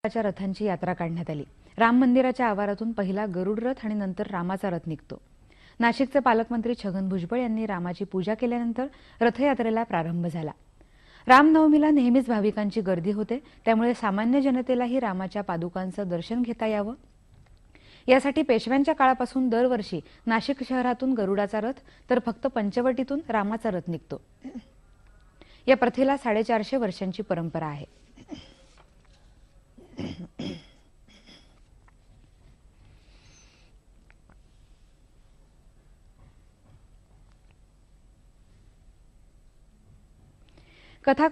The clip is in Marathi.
च्या रथांची यात्रा काढण्यात आली। राम मंदिराच्या आवारातून पहिला गरुड रथ आणि नंतर रामाचा रथ निघतो। नाशिकचे पालकमंत्री छगन भुजबळ यांनी रामाची पूजा केल्यानंतर रथयात्रेला प्रारंभ झाला। रामनवमीला नेहमीच भाविकांची गर्दी होते, त्यामुळे सामान्य जनतेलाही रामाच्या पादुकांचं दर्शन घेता यावं यासाठी पेशव्यांच्या काळापासून दरवर्षी नाशिक शहरातून गरुडाचा रथ तर फक्त पंचवटीतून रामाचा रथ निघतो। या प्रथेला 450 वर्षांची परंपरा आहे। कथा